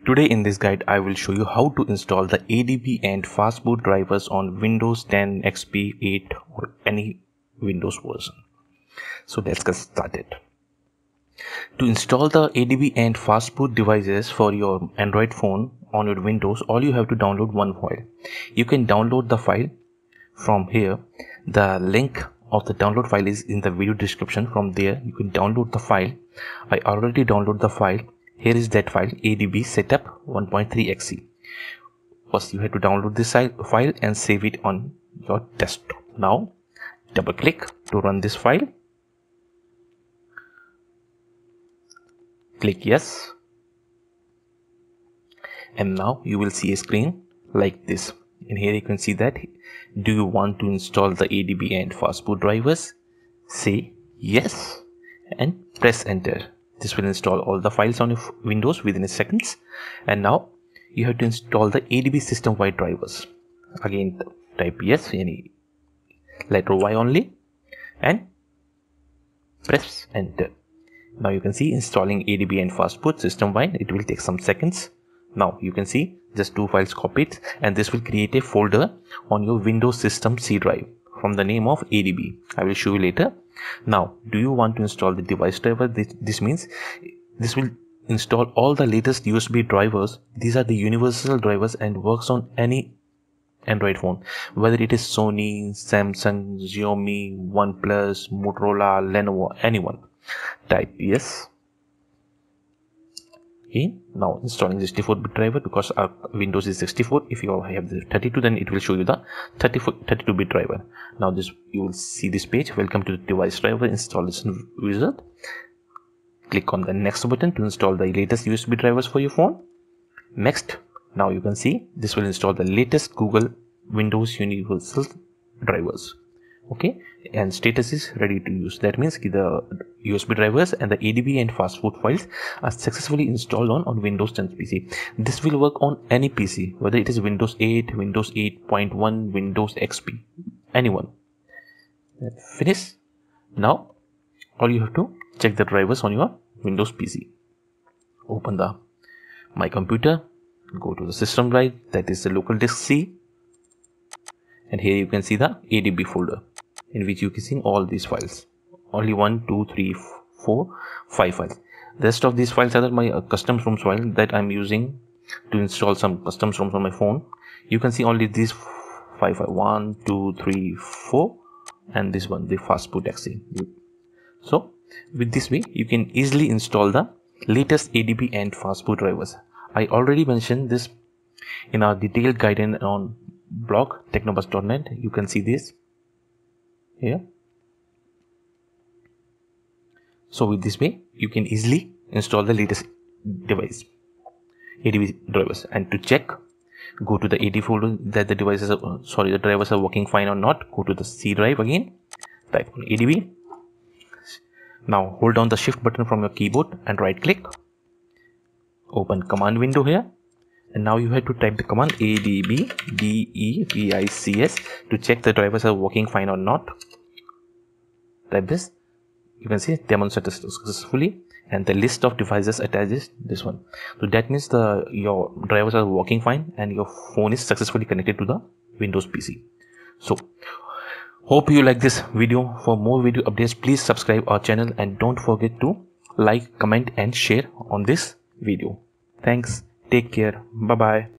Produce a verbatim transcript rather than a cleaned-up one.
Today in this guide I will show you how to install the A D B and Fastboot drivers on Windows ten, X P, eight or any Windows version. So let's get started. To install the A D B and Fastboot devices for your Android phone on your Windows, all you have to download one file. You can download the file from here. The link of the download file is in the video description. From there you can download the file. I already downloaded the file. Here is that file, A D B setup one point three X E. First you have to download this file and save it on your desktop. Now double click to run this file. Click yes. And now you will see a screen like this. And here you can see that. Do you want to install the A D B and Fastboot drivers? Say yes and press enter. This will install all the files on your Windows within a seconds. And now you have to install the A D B system-wide drivers. Again type yes, any letter Y only, and press enter. Now you can see installing A D B and Fastboot system-wide. It will take some seconds. Now you can see just two files copied, and this will create a folder on your Windows system C drive from the name of A D B. I will show you later. Now, do you want to install the device driver? This, this means this will install all the latest U S B drivers. These are the universal drivers and works on any Android phone, whether it is Sony, Samsung, Xiaomi, OnePlus, Motorola, Lenovo, anyone. Type yes. Okay, now installing sixty-four bit driver, because our Windows is sixty-four. If you have the thirty-two, then it will show you the thirty-two bit driver. Now this you will see this page. Welcome to the device driver installation wizard. Click on the next button to install the latest U S B drivers for your phone. Next, now you can see this will install the latest Google Windows Universal drivers. Okay, and status is ready to use. That means the U S B drivers and the A D B and Fastboot files are successfully installed on, on Windows ten P C. This will work on any P C, whether it is Windows eight, Windows eight point one, Windows X P, anyone. Finish. Now all you have to check the drivers on your Windows P C. Open the My Computer, go to the system drive, that is the local disk C, and here you can see the A D B folder, in which you can see all these files. Only one, two, three, four, five files. The rest of these files are my uh, custom ROMs file that I'm using to install some custom ROMs on my phone. You can see only these five files. One, two, three, four, and this one, the Fastboot X E. So with this way, you can easily install the latest A D B and Fastboot drivers. I already mentioned this in our detailed guidance on blog Technobuzznet dot net. You can see this here. So with this way you can easily install the latest device A D B drivers. And to check, go to the A D B folder that the devices are, sorry the drivers are working fine or not. Go to the C drive again, type on A D B. Now hold down the shift button from your keyboard and right click, open command window here. And now you have to type the command A D B D E V I C S to check the drivers are working fine or not. Type this. You can see demonstrated successfully, and the list of devices attaches this one. So that means the your drivers are working fine and your phone is successfully connected to the Windows P C. So hope you like this video. For more video updates, please subscribe our channel and don't forget to like, comment and share on this video. Thanks. Take care. Bye bye.